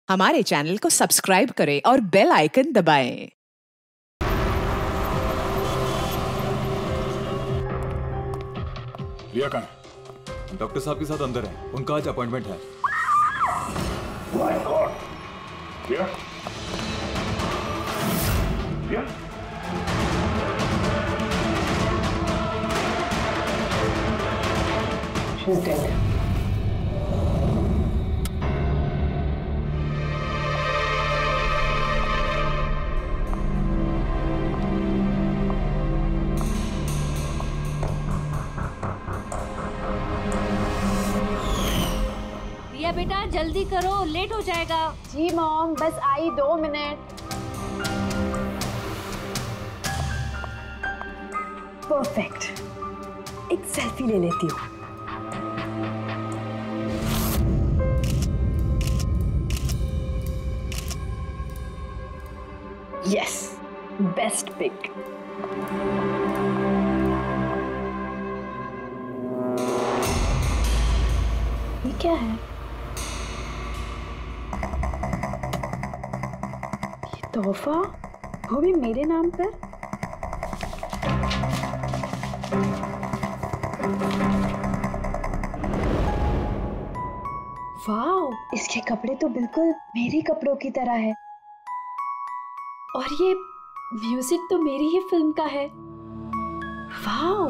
हमारे चैनल को सब्सक्राइब करें और बेल आइकन दबाएं। रिया कहाँ है? डॉक्टर साहब के साथ अंदर है, उनका आज अपॉइंटमेंट है। My God, Riya, Riya, she's dead. Riya बेटा जल्दी करो, लेट हो जाएगा। जी मॉम, बस आई 2 मिनट। परफेक्ट, एक सेल्फी ले लेती हूँ। Yes, best pic. ये क्या है? ये तोहफा, वो भी मेरे नाम पर। वाओ, इसके कपड़े तो बिल्कुल मेरे कपड़ों की तरह है और ये म्यूजिक तो मेरी ही फिल्म का है। वाओ,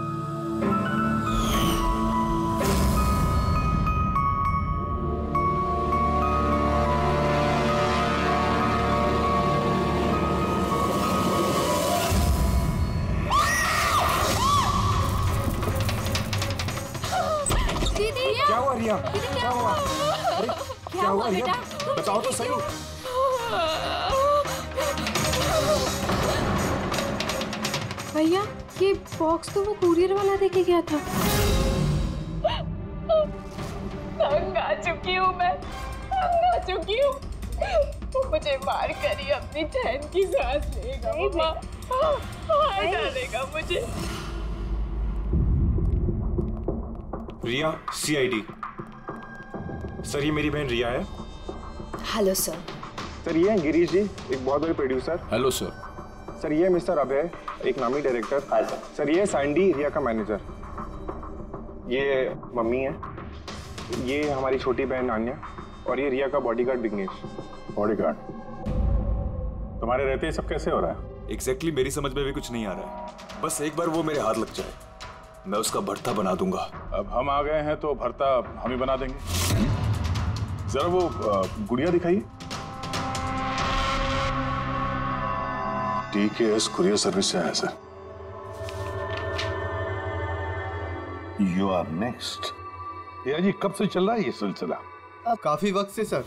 क्या हुआ रिया? क्या हुआ? अरे क्या हुआ रिया? बताओ तो सही। भैया, ये बॉक्स तो वो कुरियर वाला देके गया था। तंग आ चुकी हूँ मैं, तंग आ चुकी हूँ। वो मुझे मार कर ही अपनी चैन की सांस लेगा। मम्मा मार डालेगा मुझे। रिया, CID। सर, ये मेरी बहन रिया है। Hello sir. सर ये हैं गिरीश जी, एक बहुत बड़े प्रोड्यूसर। Hello sir. सर ये है मिस्टर अभय, एक नामी डायरेक्टर। Hi sir. सर ये है सैंडी, रिया का मैनेजर। ये मम्मी है, ये हमारी छोटी बहन आन्या और ये रिया का बॉडीगार्ड विघ्नेश। बॉडीगार्ड? तुम्हारे रहते ही सब कैसे हो रहा है? एग्जैक्टली मेरी समझ में भी कुछ नहीं आ रहा है। बस एक बार वो मेरे हाथ लग जाए, मैं उसका भर्ता बना दूंगा। अब हम आ गए हैं तो भरता हम ही बना देंगे। जरा वो गुड़िया दिखाइए। TKS कुरियर सर्विस से आया सर। You are next. या जी, कब से चल रहा है ये सिलसिला? काफी वक्त से सर।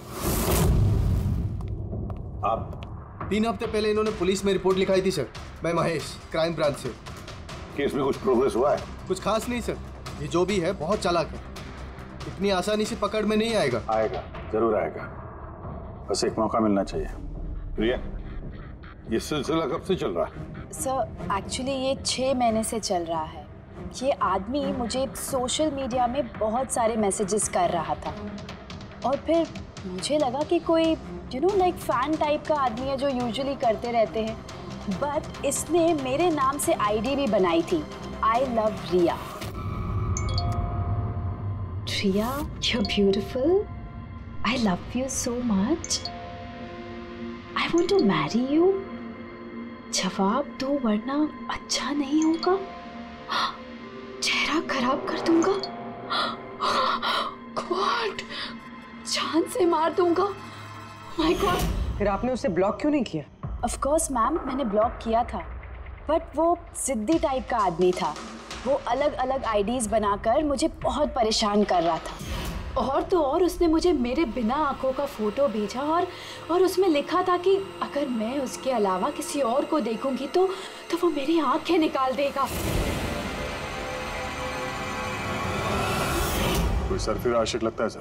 आप 3 हफ्ते पहले इन्होंने पुलिस में रिपोर्ट लिखाई थी सर। मैं महेश, क्राइम ब्रांच से। केस में कुछ प्रोग्रेस हुआ है? कुछ खास नहीं सर, ये जो भी है बहुत चालाक है, इतनी आसानी से पकड़ में नहीं आएगा। आएगा, जरूर आएगा, बस एक मौका मिलना चाहिए। रिया, ये सिलसिला कब से चल रहा है? सर एक्चुअली ये 6 महीने से चल रहा है। ये आदमी मुझे सोशल मीडिया में बहुत सारे मैसेजेस कर रहा था और फिर मुझे लगा कि कोई लाइक फैन टाइप का आदमी है जो यूजुअली करते रहते हैं, बट इसने मेरे नाम से ID भी बनाई थी, I love Riya. Riya, you're beautiful. I love you so much. I want to marry you. जवाब दो वरना अच्छा नहीं होगा, चेहरा खराब कर दूंगा, गॉड, जान से मार दूंगा। My God. फिर आपने उसे ब्लॉक क्यों नहीं किया? ऑफ कोर्स मैम, मैंने ब्लॉक किया था, बट वो जिद्दी टाइप का आदमी था। वो अलग अलग IDs बनाकर मुझे बहुत परेशान कर रहा था और तो और उसने मुझे मेरे बिना आंखों का फोटो भेजा और उसमें लिखा था कि अगर मैं उसके अलावा किसी और को देखूंगी तो वो मेरी आंखें निकाल देगा। कोई सरफिर आशिक लगता है सर।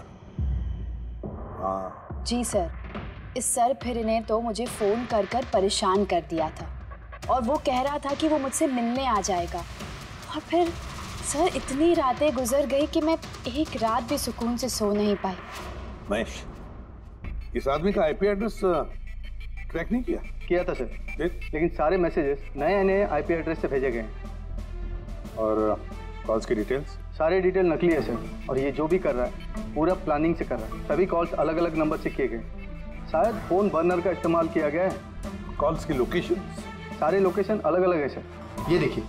हाँ जी सर, इस सर फिर ने तो मुझे फ़ोन कर परेशान कर दिया था और वो कह रहा था कि वो मुझसे मिलने आ जाएगा। और फिर सर इतनी रातें गुजर गई कि मैं एक रात भी सुकून से सो नहीं पाई। महेश, इस आदमी का आईपी एड्रेस ट्रैक नहीं किया था सर, लेकिन सारे मैसेजेस नए नए आईपी एड्रेस से भेजे गए हैं। और कॉल्स की डिटेल्स? सारे डिटेल नकली है सर, और ये जो भी कर रहा है पूरा प्लानिंग से कर रहा है। सभी कॉल्स अलग अलग नंबर से किए गए, शायद फोन बर्नर का इस्तेमाल किया गया है। कॉल्स की लोकेशन? सारे लोकेशन अलग अलग है सर। ये देखिए,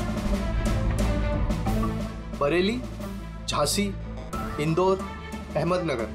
बरेली, झांसी, इंदौर, अहमदनगर।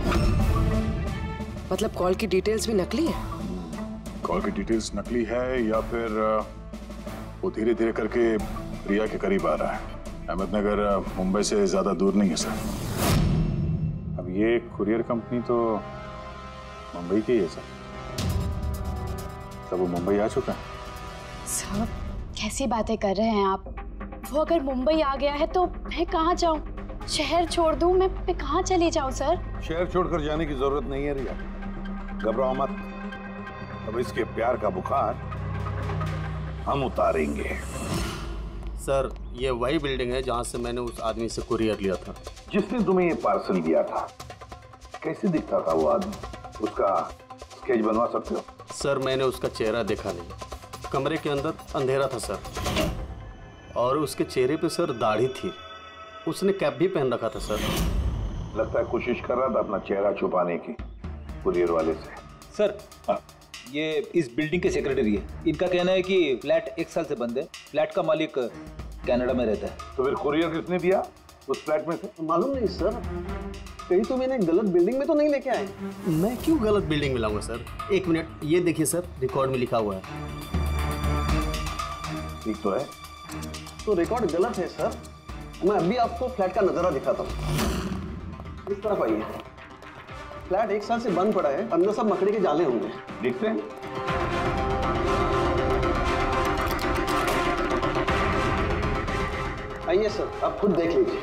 मतलब कॉल की डिटेल्स भी नकली है? कॉल की डिटेल्स नकली है या फिर वो धीरे धीरे करके रिया के करीब आ रहा है। अहमदनगर मुंबई से ज्यादा दूर नहीं है सर। अब ये कुरियर कंपनी तो मुंबई की है सर। तब वो मुंबई आ चुका है। सर कैसी बातें कर रहे हैं आप? वो अगर मुंबई आ गया है तो मैं कहाँ जाऊँ? शहर छोड़ दूँ? मैं कहाँ चली जाऊँ सर? शहर छोड़कर जाने की जरूरत नहीं है रिया, घबराओ मत। अब इसके प्यार का बुखार हम उतारेंगे। सर ये वही बिल्डिंग है जहाँ से मैंने उस आदमी से कुरियर लिया था। जिसने तुम्हें ये पार्सल दिया था, कैसे दिखता था वो आदमी? उसका स्केच बनवा सकते हो? सर मैंने उसका चेहरा देखा नहीं, कमरे के अंदर अंधेरा था सर, और उसके चेहरे पे सर दाढ़ी थी। उसने कैप भी पहन रखा था सर। लगता है कोशिश कर रहा था अपना चेहरा छुपाने की कुरियर वाले से। सर ये इस बिल्डिंग के सेक्रेटरी है। इनका कहना है कि फ्लैट 1 साल से बंद है। फ्लैट का मालिक कनाडा में रहता है। तो फिर कुरियर किसने दिया उस फ्लैट में से? मालूम नहीं सर, कहीं तो मैंने गलत बिल्डिंग में तो नहीं लेके आए। मैं क्यों गलत बिल्डिंग में लाऊंगा सर? 1 मिनट, ये देखिए सर, रिकॉर्ड में लिखा हुआ है। ठीक तो है? तो रिकॉर्ड गलत है सर। मैं अभी आपको फ्लैट का नजारा दिखाता हूँ। इस तरफ आइए। फ्लैट 1 साल से बंद पड़ा है, अंदर सब मकड़ी के जाले होंगे। देखते हैं। आइए सर, आप खुद देख लीजिए।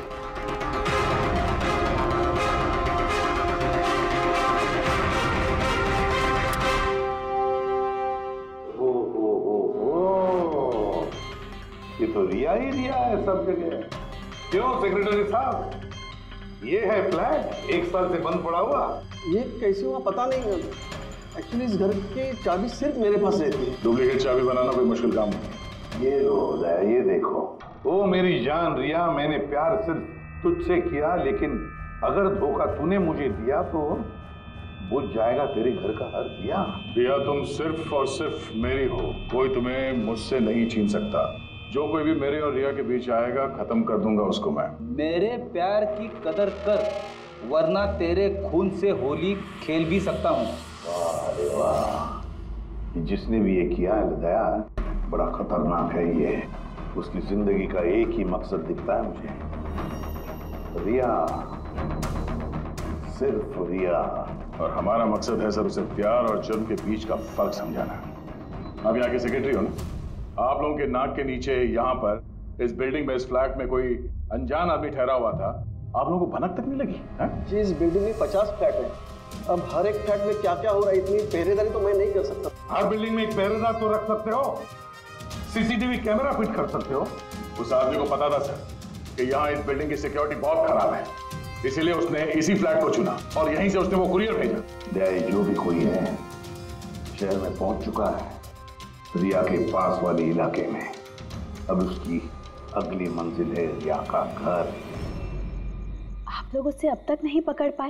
ये तो रिया ही रिया है सब जगह। क्यों सेक्रेटरी साहब, ये है फ्लैट 1 साल से बंद पड़ा हुआ। ये कैसे हुआ पता नहीं। एक्चुअली इस घर की चाबी सिर्फ मेरे पास रहती है। डुप्लीकेट चाबी बनाना कोई मुश्किल काम नहीं। ये रोज है, ये देखो। ओ मेरी जान रिया, मैंने प्यार सिर्फ तुझसे किया, लेकिन अगर धोखा तूने मुझे दिया तो बुझ जाएगा तेरे घर का हर दिया। रिया तुम सिर्फ और सिर्फ मेरी हो, कोई तुम्हें मुझसे नहीं छीन सकता। जो कोई भी मेरे और रिया के बीच आएगा खत्म कर दूंगा उसको मैं। मेरे प्यार की कदर कर, वरना तेरे खून से होली खेल भी सकता हूँ। अरे वाह, जिसने भी ये किया है दया, बड़ा खतरनाक है ये। उसकी जिंदगी का एक ही मकसद दिखता है मुझे, रिया, सिर्फ रिया। और हमारा मकसद है सर उसे प्यार और जुर्म के बीच का फर्क समझाना। आप यहाँ के सेक्रेटरी हो ना? आप लोगों के नाक के नीचे यहाँ पर इस बिल्डिंग में, इस फ्लैट में कोई अनजान आदमी ठहरा हुआ था, आप लोगों को भनक तक नहीं लगी है? जी, इस बिल्डिंग में 50 फ्लैट है। अब हर एक फ्लैट में क्या क्या हो रहा है, इतनी पहरेदारी तो मैं नहीं कर सकता। हर बिल्डिंग में एक पहरेदार तो रख सकते हो, सीसीटीवी कैमरा फिट कर सकते हो। उस आदमी को पता था सर कि यहाँ इस बिल्डिंग की सिक्योरिटी बहुत खराब है, इसीलिए उसने इसी फ्लैट को चुना और यहीं से उसने वो कुरियर भेजा। दया, जो भी कोई है शहर में पहुंच चुका है, रिया के पास वाले इलाके में। अब उसकी अगली मंजिल है रिया का घर। आप लोग उसे अब तक नहीं पकड़ पाए?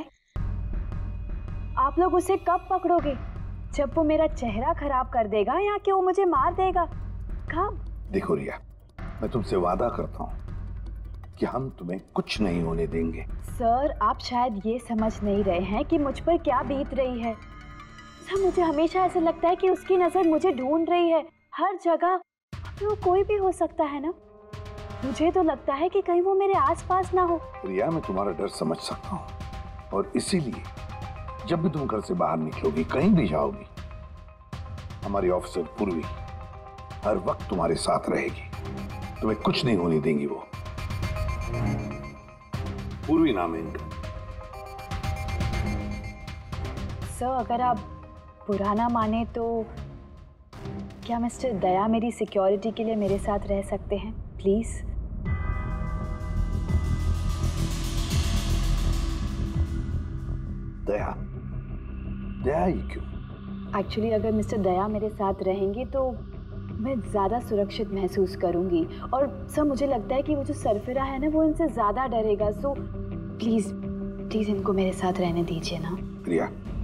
आप लोग उसे कब पकड़ोगे? जब वो मेरा चेहरा खराब कर देगा या कि वो मुझे मार देगा? कब? देखो रिया, मैं तुमसे वादा करता हूँ कि हम तुम्हें कुछ नहीं होने देंगे। सर, आप शायद ये समझ नहीं रहे हैं कि मुझ पर क्या बीत रही है। सर, मुझे हमेशा ऐसा लगता है कि उसकी नजर मुझे ढूंढ रही है हर जगह। वो कोई भी हो सकता है ना? मुझे तो लगता है कि कहीं वो मेरे आसपास ना हो। रिया, मैं तुम्हारा डर समझ सकता हूँ, और इसीलिए जब भी तुम घर से बाहर निकलोगी, कहीं भी जाओगी, हमारी ऑफिसर पूर्वी हर वक्त तुम्हारे साथ रहेगी। तुम्हें कुछ नहीं होने देंगी वो। पूर्वी नाम है इनका। सर, अगर आप बुरा ना माने तो क्या मिस्टर दया मेरी सिक्योरिटी के लिए मेरे साथ रह सकते हैं प्लीज? दया, दया ही क्यों? एक्चुअली अगर मिस्टर दया मेरे साथ रहेंगे तो मैं ज़्यादा सुरक्षित महसूस करूंगी। और सर मुझे लगता है कि वो जो सरफिरा है ना वो इनसे ज़्यादा डरेगा। सो प्लीज़ प्लीज़ इनको मेरे साथ रहने दीजिए ना। रिया,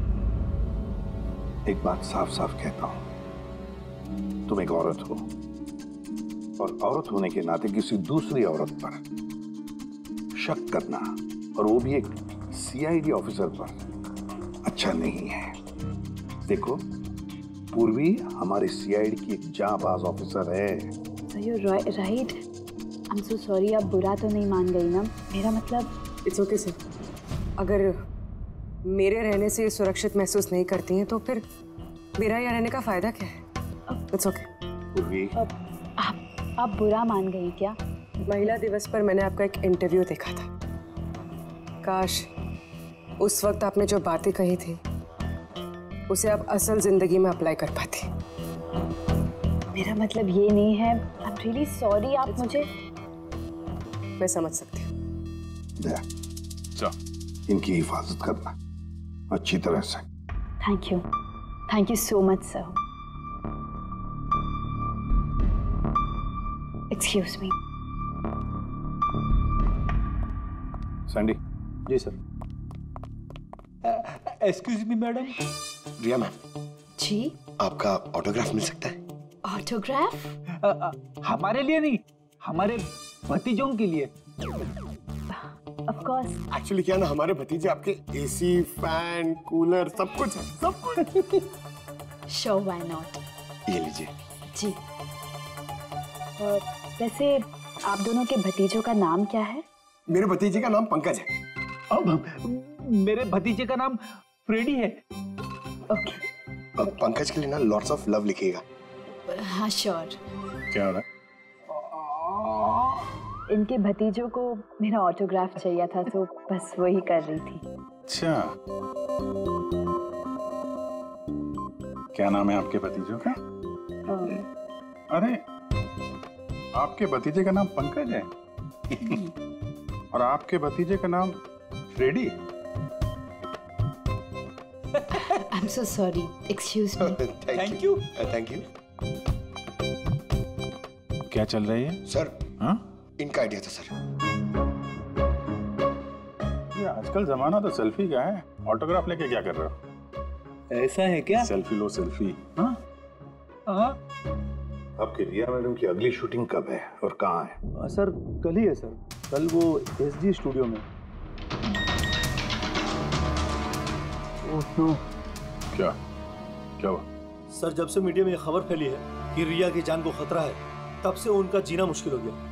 एक बात साफ साफ कहता हूं, तुम एक औरत हो और औरत होने के नाते किसी दूसरी औरत पर शक करना, और वो भी एक सीआईडी ऑफिसर पर, अच्छा नहीं है। देखो, पूर्वी हमारे सीआईडी की एक जांबाज ऑफिसर है। So you right. I am so sorry, आप बुरा तो नहीं मान गई ना? मेरा मतलब इट्स ओके सर। अगर मेरे रहने से सुरक्षित महसूस नहीं करती हैं तो फिर मेरा यहाँ रहने का फायदा क्या है? It's okay. पूर्वी, आप बुरा मान गई क्या? महिला दिवस पर मैंने आपका एक इंटरव्यू देखा था। काश उस वक्त आपने जो बातें कही थी उसे आप असल जिंदगी में अप्लाई कर पाती। मेरा मतलब ये नहीं है। I am really sorry. आप मुझे, मैं समझ सकती हूँ। दया, इनकी हिफाजत करना अच्छी तरह से। Thank you so much sir. Excuse me. Sandy. जी sir. Excuse me madam. Riya ma'am ji, आपका ऑटोग्राफ मिल सकता है? ऑटोग्राफ? हमारे लिए नहीं, हमारे भतीजों के लिए। Of course. एक्चुअली क्या ना, हमारे भतीजे आपके एसी, फैन, कूलर सब कुछ है, सब कुछ। Sure, why not. ये लीजिए। जी। वैसे आप दोनों के भतीजों का नाम क्या है? मेरे भतीजे का नाम पंकज है। अब मेरे भतीजे का नाम फ्रेडी है। ओके। अब पंकज के लिए ना लॉट्स ऑफ लव लिखिएगा। हाँ श्योर। क्या हो रहा है? इनके भतीजों को मेरा ऑटोग्राफ चाहिए था तो बस वही कर रही थी। अच्छा, क्या नाम है आपके भतीजों का? अरे, आपके भतीजे का नाम पंकज है और आपके भतीजे का नाम Freddy. I am so sorry, excuse me. Thank you. Thank you. क्या चल रही है सर? हाँ, इनका आइडिया था सर। ये आजकल जमाना तो सेल्फी का है, ऑटोग्राफ लेके क्या कर रहे हो? ऐसा है क्या? सेल्फी लो सेल्फी। हाँ हाँ। आपकी रिया मैडम की अगली शूटिंग कब है और कहाँ है? सर कल ही है सर, कल वो एसजी स्टूडियो में। Oh no. क्या क्या हुआ? सर जब से मीडिया में ये खबर फैली है कि रिया की जान को खतरा है, तब से उनका जीना मुश्किल हो गया।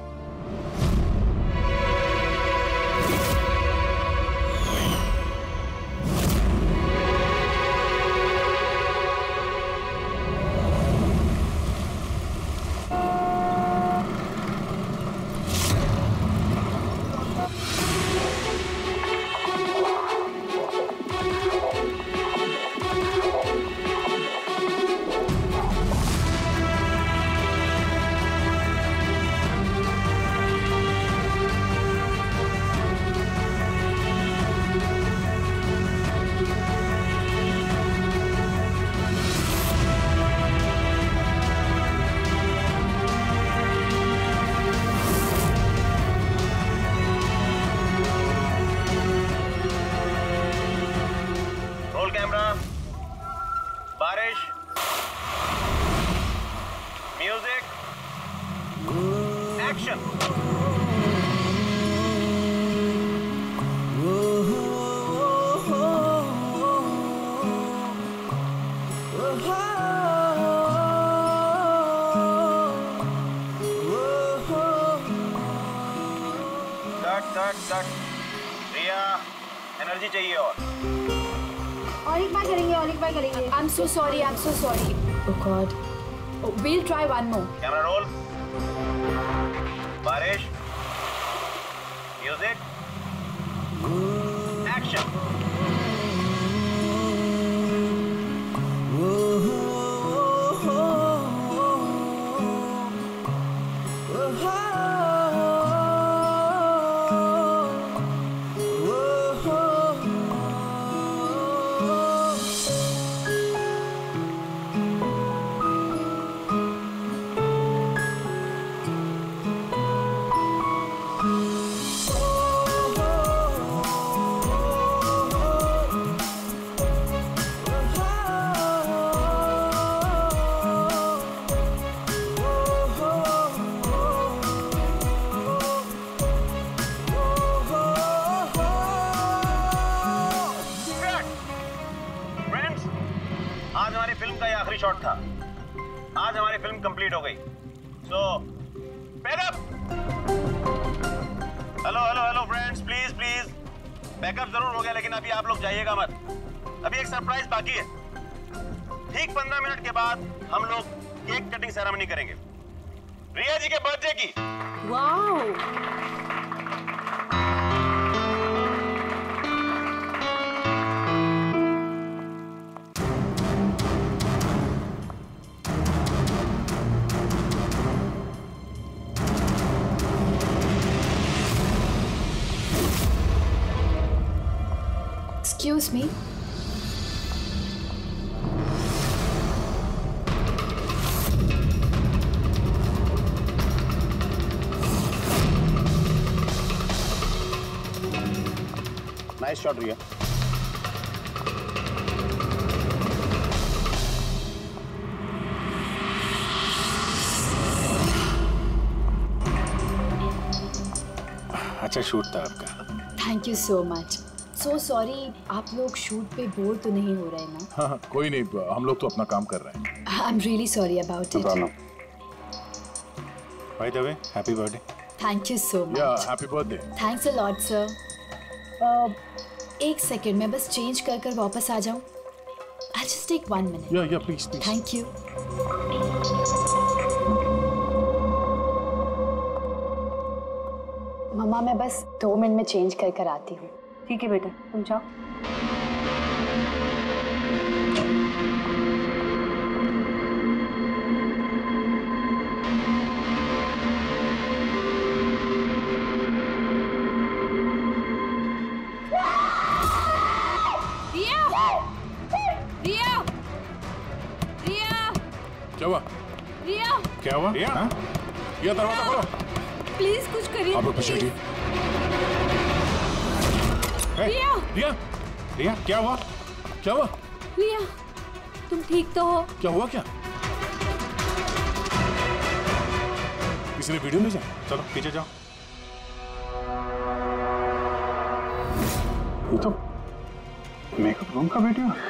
रिया, एनर्जी चाहिए और एक बार करेंगे। I'm so sorry. Oh God. We'll try one more. Camera roll. बारिश, म्यूजिक, एक्शन। आज हमारी फिल्म का ये आखिरी शॉट था। आज हमारी फिल्म कंप्लीट हो गई। So backup. Hello friends, please backup जरूर हो गया, लेकिन अभी आप लोग जाइएगा मत। अभी एक सरप्राइज बाकी है। ठीक 15 मिनट के बाद हम लोग केक कटिंग सेरेमनी करेंगे, रिया जी के बर्थडे की। Wow! Excuse me. Nice shot Riya. अच्छा शूट था आपका। Thank you so much. So sorry, आप लोग शूट पे बोर तो नहीं हो रहे ना? हाँ, कोई नहीं, हम लोग तो अपना काम कर रहे हैं। I am really sorry about it. By the way, happy birthday. Thank you so much. Yeah happy birthday. Thanks a lot sir. एक सेकंड, मैं बस चेंज कर वापस आ जाऊं। I just take 1 minute. Yeah please. Thank you. मम्मा, मैं बस 2 मिनट में चेंज कर आती हूँ। ठीक है बेटा, तुम जाओ। क्या हुआ? रिया! क्या हुआ? रिया? रिया, दरवाजा खोलो। प्लीज कुछ करिए। आप लोग पीछे हटिए। रिया! रिया, क्या हुआ? क्या हुआ? रिया, तुम ठीक तो हो? क्या हुआ? क्या किसी ने वीडियो भेजा? चलो पीछे जाओ। ये तो मेकअप रूम का वीडियो है।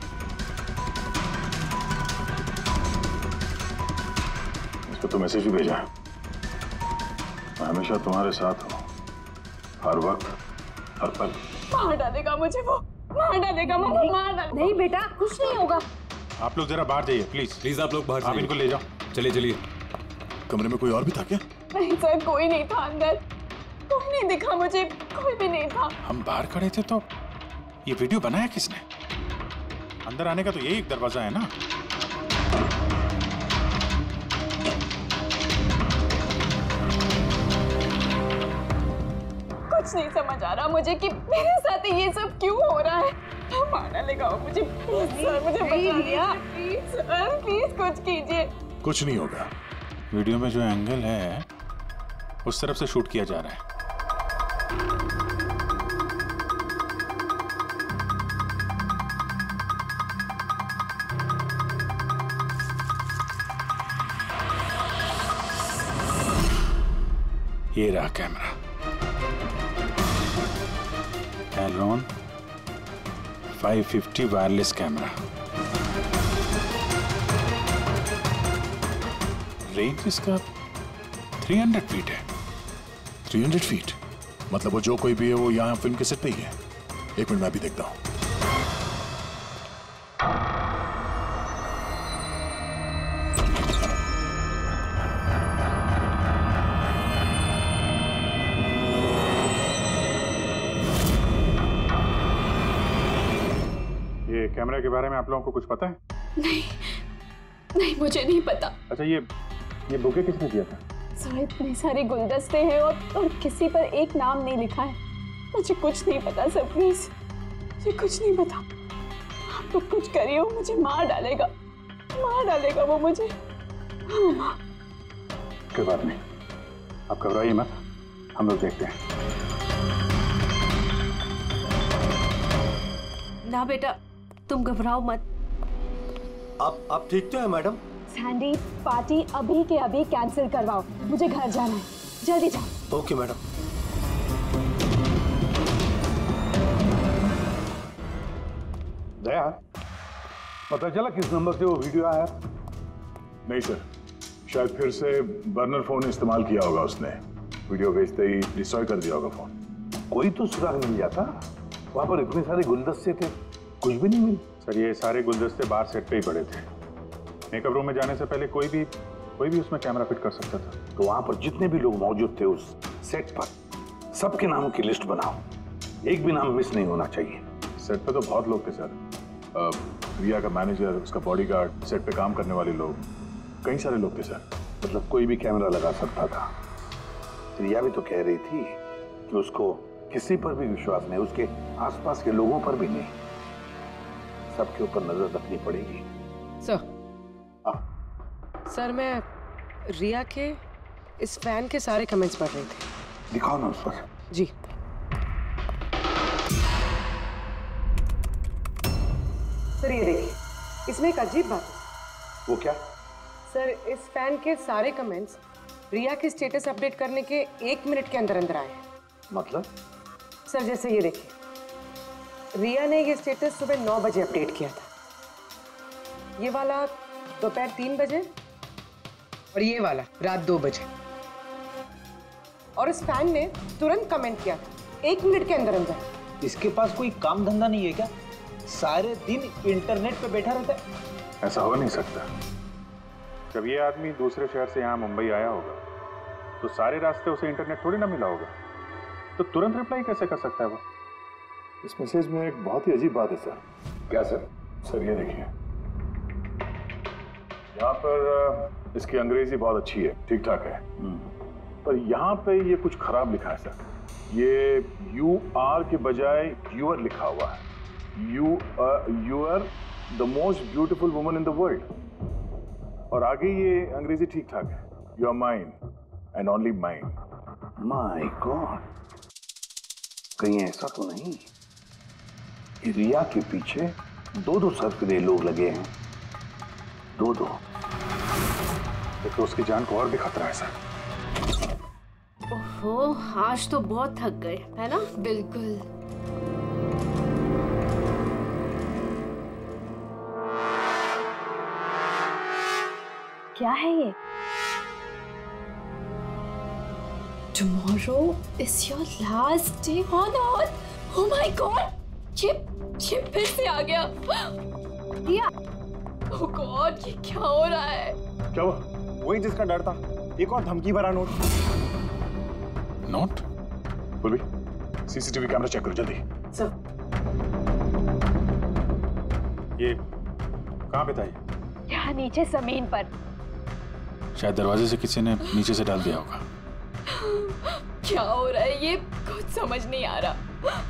इसको तो मैसेज भी भेजा है, मैं हमेशा तुम्हारे साथ हूँ, हर वक्त, हर पल। मार डालेगा मुझे वो, मार डालेगा, मार डालेगा। नहीं बेटा, कुछ नहीं होगा। आप लोग जरा बाहर जाइए प्लीज। आप लोग बाहर आप इनको ले जाओ। चलिए। कमरे में कोई और भी था क्या? नहीं सर, कोई नहीं था अंदर, कोई नहीं दिखा मुझे, कोई भी नहीं था। हम बाहर खड़े थे तो ये वीडियो बनाया किसने? अंदर आने का तो यही एक दरवाजा है ना। कुछ नहीं समझ आ रहा मुझे कि मेरे साथ ये सब क्यों हो रहा है। मार डालेगा वो मुझे। प्लीज सर, मुझे बचा लिया। प्लीज सर, प्लीज कुछ कीजिए। कुछ नहीं होगा। वीडियो में जो एंगल है उस तरफ से शूट किया जा रहा है। ये रहा कैमरा, एलोन 550 वायरलेस कैमरा। रेंज इसका 300 फीट है। 300 फीट मतलब वो जो कोई भी है वो यहाँ फिल्म के सेट पे ही है। एक मिनट मैं भी देखता हूँ। ये कैमरा के बारे में आप लोगों को कुछ पता है? नहीं, मुझे नहीं पता। अच्छा, ये बुके किसने दिया था? सर, इतने सारे गुलदस्ते हैं और किसी पर एक नाम नहीं लिखा है। मुझे कुछ नहीं पता सर, प्लीज मुझे कुछ नहीं पता। आप लोग कुछ करिए, वो मुझे मार डालेगा वो मुझे। हाँ, कोई बात नहीं, आप घबराइए मत, हम लोग देखते हैं। ना बेटा, तुम घबराओ मत। आप ठीक तो है मैडम? सैंडी, पार्टी अभी के अभी कैंसिल करवाओ, मुझे घर जाना है, जल्दी जाओ। Okay madam. दया, पता चला किस नंबर से वो वीडियो आया? नहीं सर, शायद फिर से बर्नर फोन इस्तेमाल किया होगा उसने। वीडियो भेजते ही डिस्ट्रॉय कर दिया होगा फोन। कोई तो सुराग मिल जाता। वहां पर इतने सारे गुलदस्ते थे, कुछ भी नहीं मिले। सर ये सारे गुलदस्ते बाहर सेट पे ही पड़े थे। मेकअप रूम में जाने से पहले कोई भी उसमें कैमरा फिट कर सकता था। तो वहां पर जितने भी लोग मौजूद थे उस सेट पर, सबके नामों की लिस्ट बनाओ। एक भी नाम मिस नहीं होना चाहिए। सेट पे तो बहुत लोग थे सर। रिया का मैनेजर, उसका बॉडीगार्ड, सेट पे काम करने वाले लोग, कई सारे लोग थे सर। मतलब कोई भी कैमरा लगा सकता था। रिया भी तो कह रही थी कि उसको किसी पर भी विश्वास नहीं, उसके आसपास के लोगों पर भी नहीं। सबके ऊपर नजर रखनी पड़ेगी। सर मैं रिया के इस फैन के सारे कमेंट्स पढ़ रही थी। दिखाओ ना उस पर। जी। सर ये देखिए, इसमें एक अजीब बात है। वो क्या? सर इस फैन के सारे कमेंट्स रिया के स्टेटस अपडेट करने के 1 मिनट के अंदर अंदर आए हैं। मतलब? सर जैसे ये देखिए, रिया ने ये स्टेटस सुबह 9 बजे अपडेट किया था, ये वाला दोपहर 3 बजे और ये वाला रात 2 बजे। और इस फैन ने तुरंत कमेंट किया था 1 मिनट के अंदर अंदर। इसके पास कोई काम धंधा नहीं है क्या? सारे दिन इंटरनेट पे बैठा रहता है। ऐसा हो नहीं सकता। जब ये आदमी दूसरे शहर से यहाँ मुंबई आया होगा तो सारे रास्ते उसे इंटरनेट थोड़ी ना मिला होगा, तो तुरंत रिप्लाई कैसे कर सकता है वो? इस मैसेज में एक बहुत ही अजीब बात है सर। क्या सर? सर ये देखिए, यहाँ पर इसकी अंग्रेजी बहुत अच्छी है, ठीक ठाक है, पर यहाँ पे ये कुछ खराब लिखा है सर। ये यू आर के बजाय यूर लिखा हुआ है। You are the most beautiful woman in the world. और आगे ये अंग्रेजी ठीक ठाक है, you are mine and only mine. My God, कहीं ऐसा तो नहीं कि रिया के पीछे 2-2 सरफिरे लोग लगे हैं? 2-2। तो उसकी जान को और भी खतरा है सर। ओहो, आज तो बहुत थक गए, है ना? बिल्कुल। क्या है ये? Tomorrow is your last day on earth. Oh my God! ये फिर से आ गया। रिया, oh God, ये क्या हो रहा है? क्या हुआ? वही जिसका डर था, एक और धमकी भरा नोट। नोट? बोल भी, सीसीटीवी कैमरा चेक करो जल्दी। सर। ये कहाँ पे था ये? यहाँ नीचे जमीन पर। शायद दरवाजे से किसी ने नीचे से डाल दिया होगा। क्या हो रहा है ये? कुछ समझ नहीं आ रहा।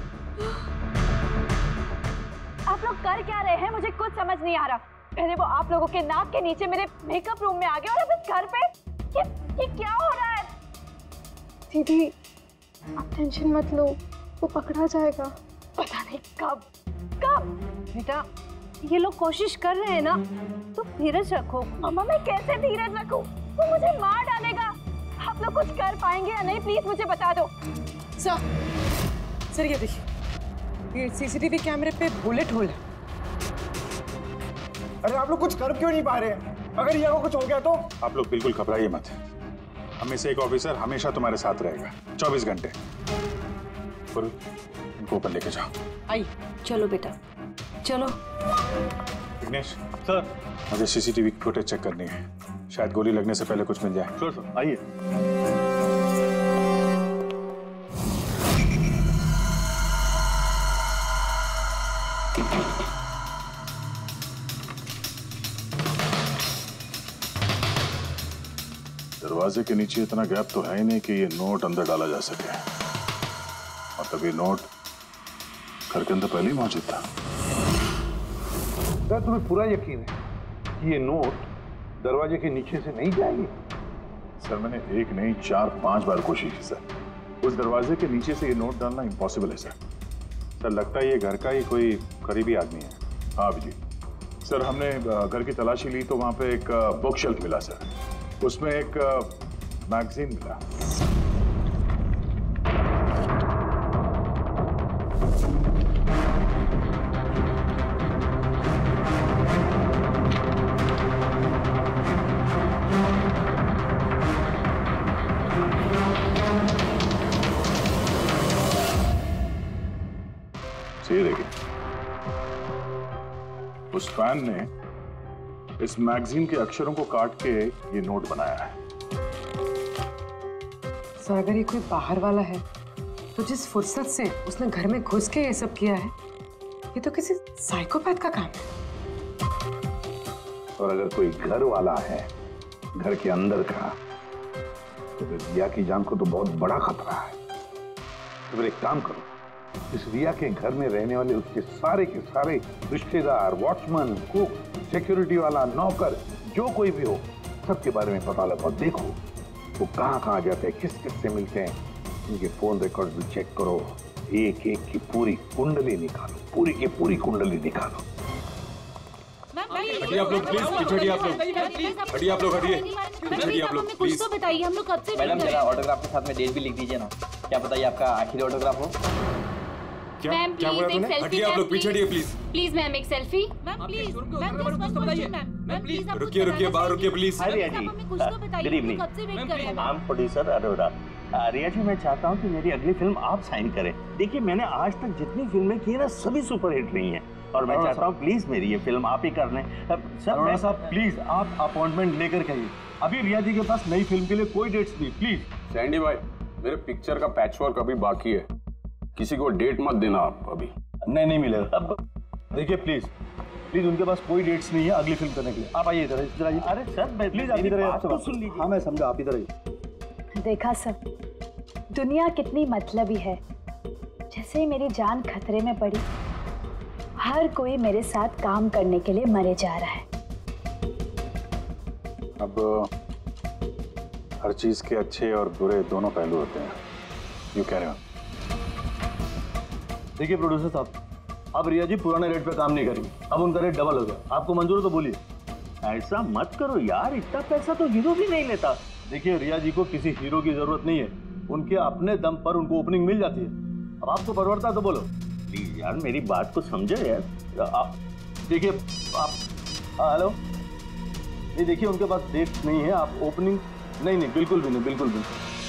आप लोग कर क्या रहे हैं? मुझे कुछ समझ नहीं आ रहा। पहले वो आप लोगों के नाक के नीचे मेरे मेकअप रूम में आ गया और अब इस घर पे ये क्या हो रहा है? दीदी आप टेंशन मत लो, वो पकड़ा जाएगा। पता नहीं कब। बेटा ये लोग कोशिश कर रहे हैं ना, तो धीरज रखो। मम्मा मैं कैसे धीरज रखूं? वो मुझे मार डालेगा। आप लोग कुछ कर पाएंगे या नहीं, प्लीज मुझे बता दो। सर ये देखिए, ये सीसीटीवी कैमरे पे बुलेट होल है। अरे आप लोग कुछ कर क्यों नहीं पा रहे हैं? अगर यहाँ को कुछ हो गया तो? आप लोग बिल्कुल घबराइए मत। हमें से एक ऑफिसर हमेशा तुम्हारे साथ रहेगा 24 घंटे। इनको ऊपर लेके जाओ। आई। चलो बेटा चलो। विघ्नेश सर, मुझे सीसीटीवी फुटेज चेक करनी है, शायद गोली लगने से पहले कुछ मिल जाए। श्योर सर, आइए। दरवाजे के नीचे इतना गैप तो है ही नहीं कि ये नोट अंदर डाला जा सके, और तभी नोट घर के अंदर पहले ही मौजूद था। सर तुम्हें पूरा यकीन है कि ये नोट दरवाजे के नीचे से नहीं जाएगी? सर मैंने 1 नहीं 4-5 बार कोशिश की सर। उस दरवाजे के नीचे से ये नोट डालना इम्पॉसिबल है सर। सर लगता है ये घर का ही कोई करीबी आदमी है। हाँ जी सर, हमने घर की तलाशी ली तो वहाँ पे एक बुक शेल्फ मिला सर, उसमें एक मैगजीन मिला। उस फैन ने इस मैगजीन के अक्षरों को काट के ये नोट बनाया है। सर अगर ये कोई बाहर वाला है तो जिस फुर्सत से उसने घर में घुस के ये सब किया है, ये तो किसी साइकोपैथ का काम है। और अगर कोई घर वाला है, घर के अंदर का, तो फिर रिया की जान को तो बहुत बड़ा खतरा है। तो फिर एक काम करो, इस रिया के घर में रहने वाले उसके सारे के सारे रिश्तेदार, वॉचमैन, कुक, सिक्योरिटी वाला, नौकर, जो कोई भी हो, सबके बारे में पता लगाओ। देखो वो कहाँ जाते हैं, किस किस से मिलते हैं, इनके फोन रिकॉर्ड भी चेक करो। एक एक की पूरी कुंडली निकालो, पूरी की पूरी कुंडली निकालो। हटिए आप लोग प्लीज, हटिए आप लोग, हटिए आप लोग, हटिए आप लोग प्लीज। तो बताइए, हम लोग कब से मैडम जरा ऑटोग्राफ के साथ में डेट भी लिख दीजिए ना। क्या पता ये आपका आखिरी ऑटोग्राफ हो। मैम क्या बोला तूने? हटिए आप लोग, पीछे हटिए प्लीज। प्लीज मैम एक selfie. Ma'am please, ma'am please रुकिए रुकिए, बाहर रुकिए please. Hi Riya ji, good evening. I am producer Arora. Riya ji, मैं चाहता हूँ कि मेरी अगली फिल्म आप साइन करें। देखिए मैंने आज तक जितनी फिल्में की है ना, सभी सुपरहिट रही हैं, और मैं चाहता हूँ प्लीज मेरी ये फिल्म आप ही कर लें। सर अरोड़ा साहब प्लीज आप अपॉइंटमेंट लेकर के आइए। अभी रिया जी के पास नई फिल्म के लिए कोई डेट्स नहीं, प्लीज। सैंडी भाई, मेरे पिक्चर का पैचवर्क अभी बाकी है, किसी को डेट मत देना आप अभी। नहीं मिलेगा। अब देखिए प्लीज उनके पास कोई डेट्स नहीं है अगली फिल्म करने के लिए। आप आइए इधर आइए। अरे सर प्लीज आप इधर आइए, सुन लीजिए। हाँ मैं समझा, आप इधर आइए। देखा सर, दुनिया कितनी मतलबी है। जैसे ही मेरी जान खतरे में पड़ी, हर कोई मेरे साथ काम करने के लिए मरे जा रहा है। अब हर चीज के अच्छे और बुरे दोनों पहलू होते हैं। यू कह रहे हो? देखिए प्रोड्यूसर साहब, अब रिया जी पुराने रेट पे काम नहीं करेंगे, अब उनका रेट डबल हो गया। आपको मंजूर है तो बोलिए। ऐसा मत करो यार, इतना पैसा तो हीरो भी नहीं लेता। देखिए रिया जी को किसी हीरो की जरूरत नहीं है, उनके अपने दम पर उनको ओपनिंग मिल जाती है। अब आपको परवड़ता है तो बोलो। प्लीज यार मेरी बात को समझो यार। देखिए आप हेलो, नहीं देखिए उनके पास डेट नहीं है। आप ओपनिंग नहीं बिल्कुल भी नहीं, बिल्कुल भी।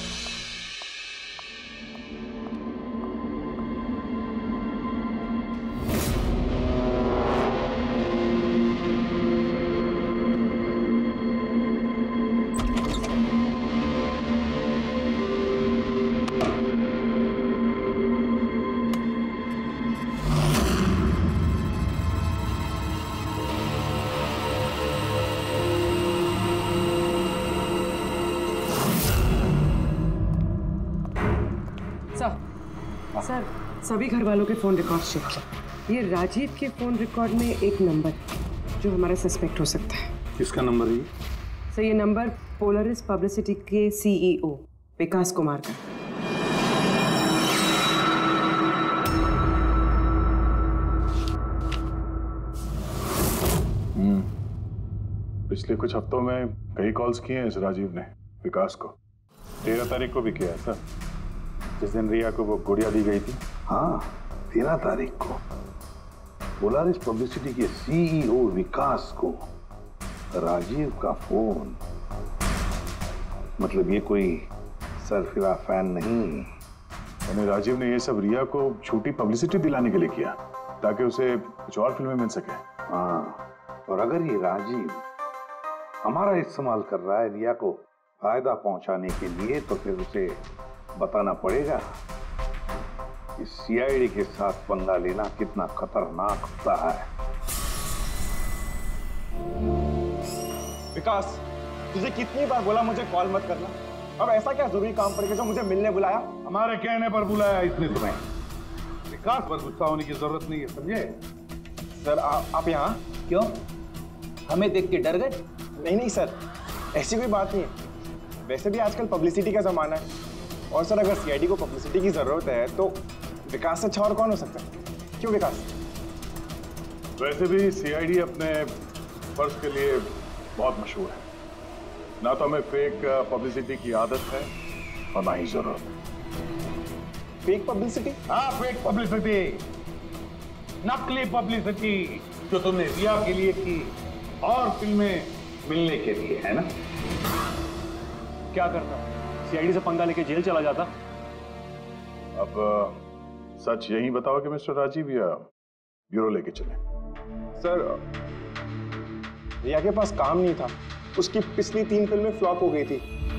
सर सभी घर वालों के फोन रिकॉर्ड चेक किया। ये राजीव के फोन रिकॉर्ड में एक नंबर है जो हमारा सस्पेक्ट हो सकता है। किसका नंबर है ये? सर ये नंबर पोलरिस पब्लिसिटी के CEO विकास कुमार का। पिछले कुछ हफ्तों में कई कॉल्स किए हैं इस राजीव ने विकास को। 13 तारीख को भी किया है सर, जिस दिन रिया को वो गुड़िया दी गई थी। हाँ 13 तारीख को पोलरिस पब्लिसिटी के CEO विकास को राजीव का फोन। मतलब ये कोई सरफिरा फैन नहीं। यानी राजीव ने ये सब रिया को झूठी पब्लिसिटी दिलाने के लिए किया ताकि उसे कुछ और फिल्में मिल सके। हाँ, और अगर ये राजीव हमारा इस्तेमाल कर रहा है रिया को फायदा पहुंचाने के लिए, तो फिर उसे बताना पड़ेगा कि CID के साथ पंगा लेना कितना खतरनाक होता है। विकास, तुझे कितनी बार बोला मुझे कॉल मत करना। अब ऐसा क्या जरूरी काम पड़ गया जो मुझे मिलने बुलाया? हमारे कहने पर बुलाया इसने तुम्हें। विकास पर गुस्सा होने की जरूरत नहीं है, समझे? सर आप यहाँ क्यों? हमें देख के डर गए? नहीं सर, ऐसी कोई बात नहीं है। वैसे भी आजकल पब्लिसिटी का जमाना है, और सर अगर CID को पब्लिसिटी की जरूरत है तो विकास से अच्छा और कौन हो सकता है? क्यों विकास? वैसे भी CID अपने फर्ज के लिए बहुत मशहूर है। ना तो हमें फेक पब्लिसिटी की आदत है और ना ही जरूरत। Fake publicity? हाँ फेक पब्लिसिटी, नकली पब्लिसिटी जो तुमने रिया के लिए की और फिल्में मिलने के लिए, है ना? क्या करता? CID से पंगा लेके जेल चला जाता। अब सच यही बताओ कि मिस्टर राजीव या ब्यूरो लेके चले। सर रिया के पास काम नहीं था, उसकी पिछली 3 फिल्में फ्लॉप हो गई थी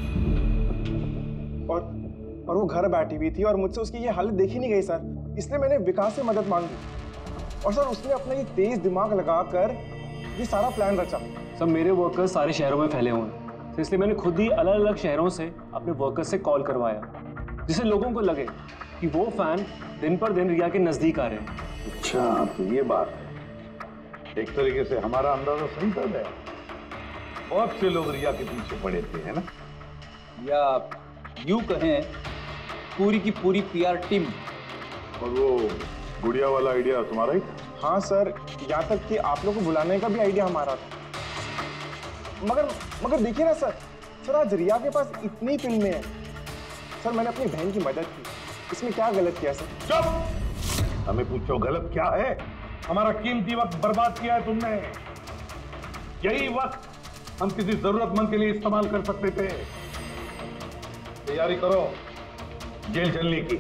और वो घर बैठी हुई थी और मुझसे उसकी ये हालत देखी नहीं गई सर। इसलिए मैंने विकास से मदद मांगी और सर उसने अपना ये तेज दिमाग लगाकर ये सारा प्लान रचा। सर मेरे वर्कर्स सारे शहरों में फैले हुए हैं, तो इसलिए मैंने खुद ही अलग अलग शहरों से अपने वर्कर्स से कॉल करवाया, जिससे लोगों को लगे कि वो फैन दिन पर दिन रिया के नजदीक आ रहे हैं। अच्छा, तो ये बात है। एक तरीके से हमारा अंदाजा सही था गया। बहुत से लोग रिया के पीछे पड़े थे, है ना? या यूं कहें पूरी की पूरी पीआर टीम। और वो गुड़िया वाला आइडिया तुम्हारा ही? हाँ सर, यहाँ तक कि आप लोगों को बुलाने का भी आइडिया हमारा था। मगर देखिए ना सर आज रिया के पास इतनी फिल्में हैं। सर मैंने अपनी बहन की मदद की, इसमें क्या गलत किया सर? चुप! हमें पूछो गलत क्या है? हमारा कीमती वक्त बर्बाद किया है तुमने। यही वक्त हम किसी जरूरतमंद के लिए इस्तेमाल कर सकते थे। तैयारी करो जेल चलने की।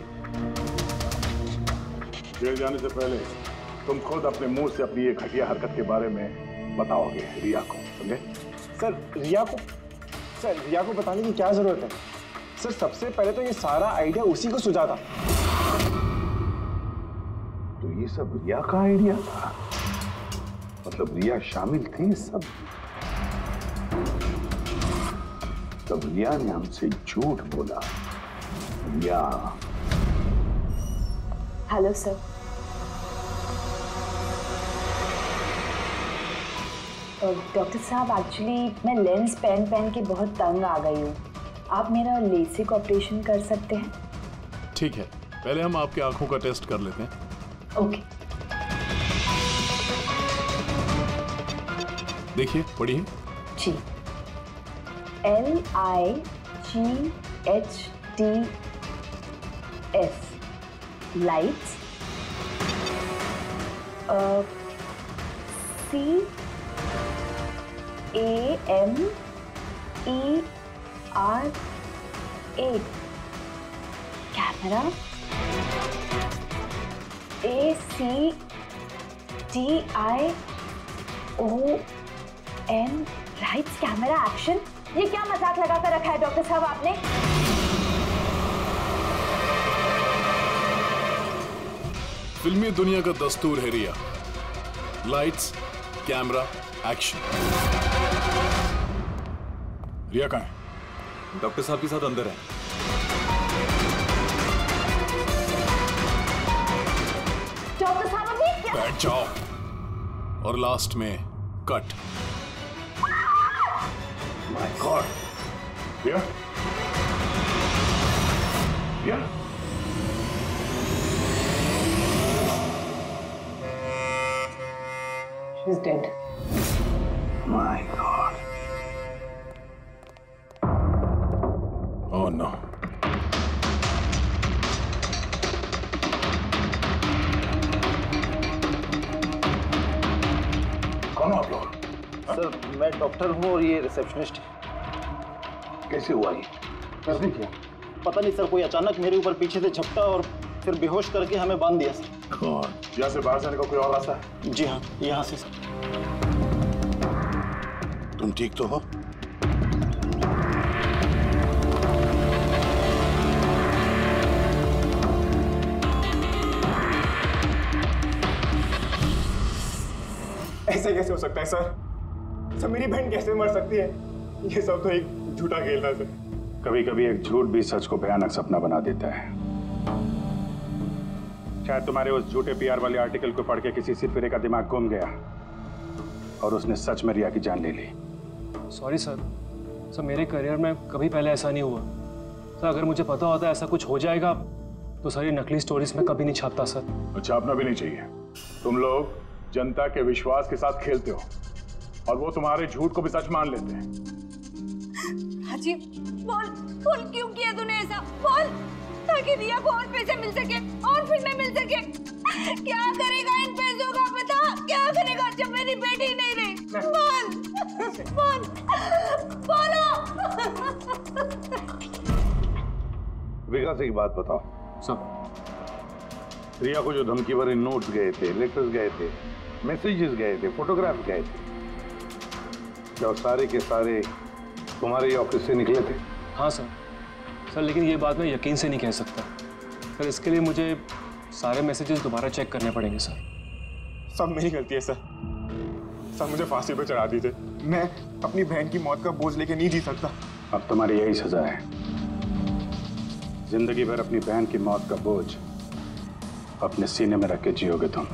जेल जाने से पहले तुम खुद अपने मुंह से अपनी ये घटिया हरकत के बारे में बताओगे रिया को, समझे? सर रिया को बताने की क्या जरूरत है? सर सबसे पहले तो ये सारा आइडिया उसी को सुझा था। तो ये सब रिया का आइडिया था? मतलब रिया शामिल थी इस सब? तब रिया ने हमसे झूठ बोला। रिया। Hello sir. डॉक्टर साहब, एक्चुअली मैं लेंस पहन के बहुत तंग आ गई हूँ। आप मेरा लेसिक ऑपरेशन कर सकते हैं? ठीक है, पहले हम आपकी आंखों का टेस्ट कर लेते हैं। ओके। देखिए, पढ़िए। जी। LIGHTS lights. CAMERA camera. ACTION lights camera action. ये क्या मजाक लगा कर रखा है डॉक्टर साहब आपने? फिल्मी दुनिया का दस्तूर है Riya, lights camera action. Riya कहाँ है? डॉक्टर साहब के साथ अंदर है। डॉक्टर साहब अभी क्या? बैठ जाओ और लास्ट में cut. My God. Riya? Riya? She's dead. My God. Oh no. कौन हो आप लोग? सर मैं डॉक्टर हूँ और ये रिसेप्शनिस्ट है। कैसे हुआ ये? कैसे किया? पता नहीं सर, कोई अचानक मेरे ऊपर पीछे से झपटा और फिर बेहोश करके हमें बांध दिया सर। यहाँ से बाहर जाने का कोई और रास्ता है? जी हाँ, यहाँ से सर। तुम ठीक तो हो? ऐसे कैसे हो सकता है सर? मेरी बहन कैसे मर सकती है? ये सब तो एक झूठा खेल है सर। कभी कभी एक झूठ भी सच को भयानक सपना बना देता है। शायद तुम्हारे उस झूठे पीआर वाले आर्टिकल को पढ़ के किसी सिरफिरे का दिमाग घूम गया और उसने सच में रिया की जान ले ली। सॉरी सर, मेरे करियर में कभी पहले ऐसा नहीं हुआ सर। अगर मुझे पता होता ऐसा कुछ हो जाएगा तो सारी नकली स्टोरीज में कभी नहीं छापता सर। छापना भी नहीं चाहिए। तुम लोग जनता के विश्वास के साथ खेलते हो और वो तुम्हारे झूठ को भी सच मान लेते हैं। हाजी, बोल क्यों किया तूने ऐसा? बोल, ताकि रिया को और पैसे मिल सके और फिल्में मिल सके। क्या करेगा इन पैसों का? बता, क्या करेगा जब मेरी बेटी नहीं रही? बोल बोलो। विकास एक बात बताओ सब, रिया को जो धमकी भरे नोट्स गए थे, लेटर्स गए थे, मैसेजेस गए थे, फोटोग्राफ गए थे, जो सारे के सारे तुम्हारे ही ऑफिस से निकले थे? हाँ सर। सर लेकिन ये बात मैं यकीन से नहीं कह सकता सर, इसके लिए मुझे सारे मैसेजेस दोबारा चेक करने पड़ेंगे सर। सब मेरी गलती है सर। सब मुझे फांसी पे चढ़ा दीजिए। मैं अपनी बहन की मौत का बोझ लेके नहीं जी सकता। अब तुम्हारी यही सजा है, जिंदगी भर अपनी बहन की मौत का बोझ अपने सीने में रख के जियोगे तुम।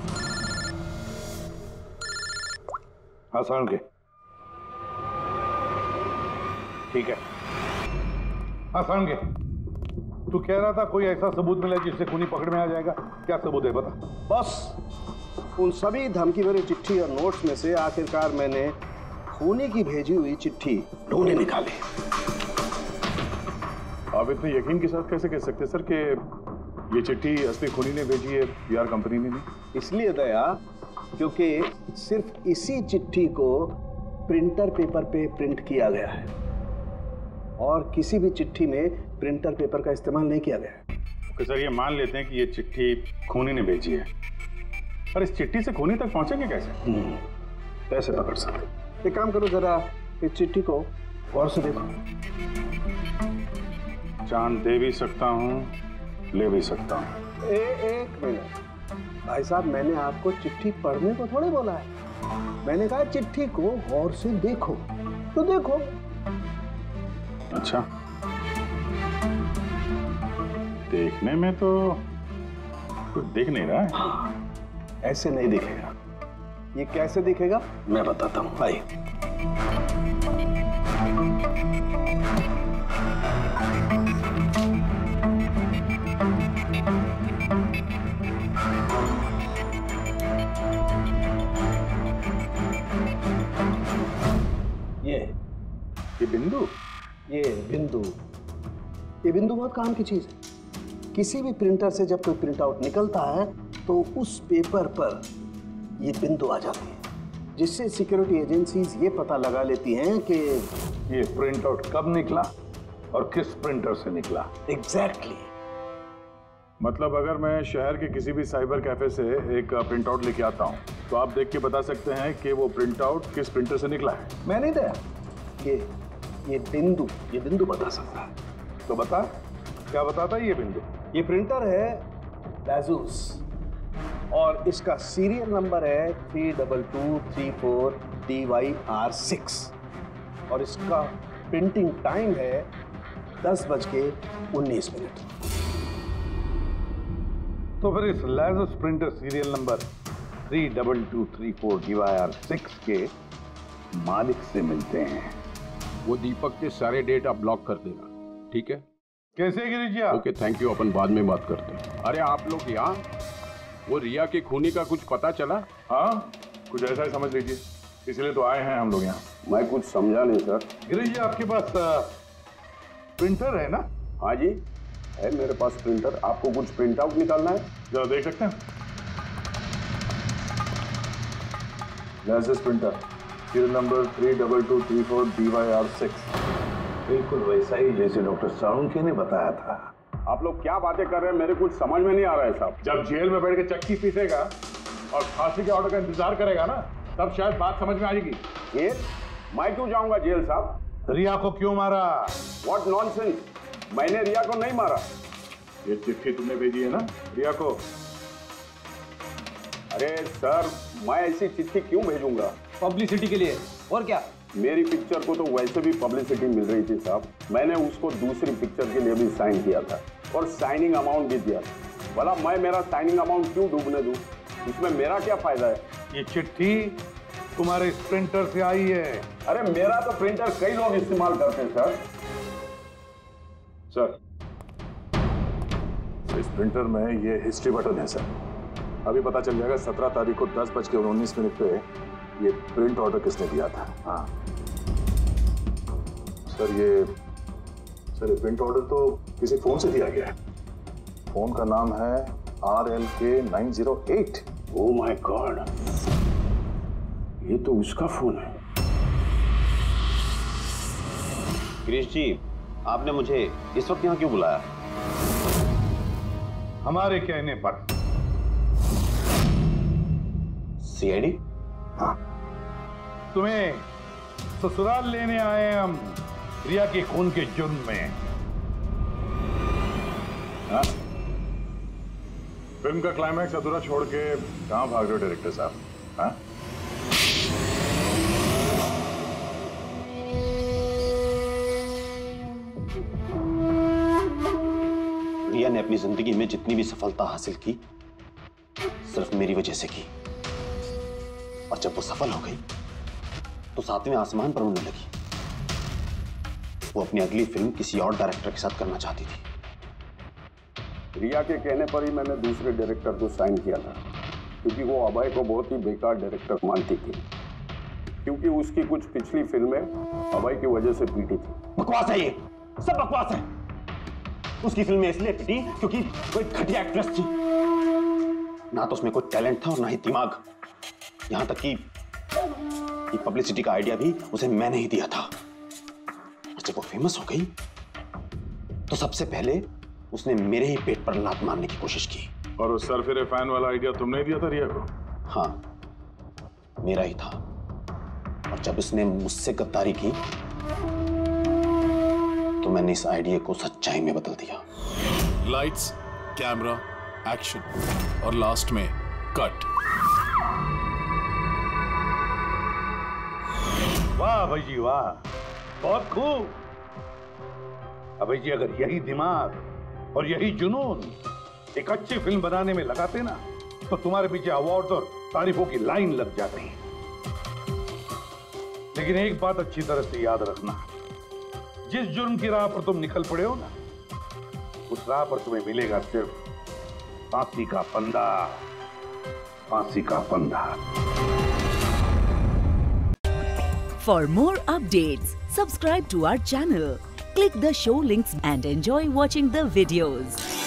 हाँ साउंड के, ठीक है। हाँ साउंड के, तू कह रहा था कोई ऐसा सबूत मिला जिससे खूनी पकड़ में आ जाएगा, क्या सबूत है बता? बस उन सभी धमकी भरी चिट्ठी और नोट्स में से आखिरकार मैंने खूनी की भेजी हुई चिट्ठी ढूंढे निकाली। आप इतने यकीन के साथ कैसे कह सकते सर कि ये चिट्ठी असली खूनी ने भेजी है, पीआर कंपनी ने नहीं? इसलिए दया, क्योंकि सिर्फ इसी चिट्ठी को प्रिंटर पेपर पे प्रिंट किया गया है और किसी भी चिट्ठी में प्रिंटर पेपर का इस्तेमाल नहीं किया गया है। ओके सर, ये मान लेते हैं कि ये चिट्ठी खूनी ने भेजी है, पर इस चिट्ठी से खूनी तक पहुंचेंगे कैसे? कैसे पकड़ सकते? एक काम करो, जरा इस चिट्ठी को गौर से देखो। चांद दे भी सकता हूँ, ले भी सकता हूँ। एक मिनट भाई साहब, मैंने आपको चिट्ठी पढ़ने को थोड़ी बोला है, मैंने कहा चिट्ठी को गौर से देखो। तो देखो। अच्छा, देखने में तो कुछ दिख नहीं रहा है। ऐसे नहीं दिखेगा। ये कैसे दिखेगा मैं बताता हूँ, भाई। ये बिंदु, ये बिंदु बहुत काम की चीज है। किसी भी प्रिंटर से जब कोई प्रिंट आउट निकलता है तो उस पेपर पर ये बिंदु आ जाती है, जिससे सिक्योरिटी एजेंसीज ये पता लगा लेती हैं कि ये प्रिंट आउट कब निकला और किस प्रिंटर से निकला। एग्जैक्टली। मतलब अगर मैं शहर के किसी भी साइबर कैफे से एक प्रिंट आउट लेके आता हूँ तो आप देख के बता सकते हैं कि वो प्रिंट आउट किस प्रिंटर से निकला है? मैं नहीं दया, ये बिंदु बता सकता है। तो बता, क्या बताता है ये बिंदु? ये प्रिंटर है Asus और इसका सीरियल नंबर है 32234 DYR6 और इसका प्रिंटिंग टाइम है 10:19। तो फिर इस Asus printer serial number 32234 DYR6 के मालिक से मिलते हैं। वो दीपक के सारे डेटा ब्लॉक कर देगा, ठीक है? कैसे गिरिजा? ओके थैंक यू, अपन बाद में बात करते हैं। अरे आप लोग यहाँ, वो रिया के खूनी का कुछ पता चला? हाँ, कुछ ऐसा ही समझ लीजिए, इसलिए तो आए हैं हम लोग यहाँ। मैं कुछ समझा नहीं सर। गिरिजा, आपके पास प्रिंटर है ना? हाँ जी है मेरे पास प्रिंटर। आपको कुछ प्रिंट आउट निकालना है? जरा देख सकते हैं। Asus printer serial number 32234 DYR6। बिल्कुल वैसा ही जैसे डॉक्टर साळुंखे ने बताया था। आप लोग क्या बातें कर रहे हैं, मेरे कुछ समझ में नहीं आ रहा है साहब। जब जेल में बैठ के चक्की पीसेगा और फांसी के ऑर्डर का इंतजार करेगा ना, तब शायद बात समझ में आएगी। जेल? मैं क्यों जाऊंगा जेल साहब? रिया को क्यों मारा? व्हाट नॉनसेंस, मैंने रिया को नहीं मारा। ये चिट्ठी तुमने भेजी है ना रिया को? अरे सर, मैं ऐसी चिट्ठी क्यों भेजूंगा? पब्लिसिटी के लिए, और क्या? मेरी पिक्चर को तो वैसे भी पब्लिसिटी मिल रही थी साहब। मैंने उसको दूसरी पिक्चर के लिए भी साइन किया था और साइनिंग अमाउंट भी दिया था। भला मैं मेरा साइनिंग अमाउंट क्यों डूबने दूं? इसमें मेरा क्या फायदा है? ये चिट्ठी तुम्हारे प्रिंटर से आई है। अरे मेरा तो प्रिंटर कई लोग इस्तेमाल करते हैं सर। सर, इस प्रिंटर में ये हिस्ट्री बटन है सर। अभी पता चल जाएगा 17 तारीख को 10:19 पे ये प्रिंट ऑर्डर किसने दिया था। हाँ सर, ये प्रिंट ऑर्डर तो किसी फोन से दिया गया है। फोन का नाम है RLK908। ओह माय गॉड, ये तो उसका फोन है। गिरीश जी, आपने मुझे इस वक्त यहाँ क्यों बुलाया? हमारे कहने पर सीआईडी? हाँ। तुम्हें ससुराल लेने आए हैं हम रिया के खून के जुर्म में। हाँ? फिल्म का क्लाइमैक्स अधूरा छोड़ के कहां भाग रहे हो डायरेक्टर साहब? हाँ? रिया ने अपनी जिंदगी में जितनी भी सफलता हासिल की सिर्फ मेरी वजह से की, और जब वो सफल हो गई तो 7वें आसमान पर उड़ने लगी। वो अपनी अगली फिल्म किसी और डायरेक्टर के साथ करना चाहती थी। रिया के कहने पर ही मैंने दूसरे डायरेक्टर को साइन किया था, क्योंकि वो अभय को बहुत ही बेकार डायरेक्टर मानती थी, क्योंकि उसकी कुछ पिछली फिल्में अभय की वजह से पीटी थी। बकवास है, ये सब बकवास है। उसकी फिल्में इसलिए पिटी क्योंकि कोई घटिया एक्ट्रेस थी। ना तो उसमें कोई टैलेंट था और ना ही दिमाग। यहां तक कि पब्लिसिटी का आइडिया भी उसे मैंने ही दिया था। जब वो फेमस हो गई तो सबसे पहले उसने मेरे ही पेट पर लात मारने की कोशिश की। और उस सरफिरे फैन वाला आइडिया तुमने ही दिया था रिया को? हाँ, मेरा ही था। और जब उसने मुझसे गद्दारी की तो मैंने इस आइडिया को सच्चाई में बदल दिया। लाइट्स, कैमरा, एक्शन और लास्ट में कट। वाह भाई जी वाह, बहुत खूब। अभय जी, अगर यही दिमाग और यही जुनून एक अच्छी फिल्म बनाने में लगाते ना, तो तुम्हारे पीछे अवार्ड और तारीफों की लाइन लग जाती है। लेकिन एक बात अच्छी तरह से याद रखना, जिस जुर्म की राह पर तुम निकल पड़े हो ना, उस राह पर तुम्हें मिलेगा सिर्फ फांसी का फंदा, फांसी का फंदा। For more updates, subscribe to our channel, click the show links and enjoy watching the videos.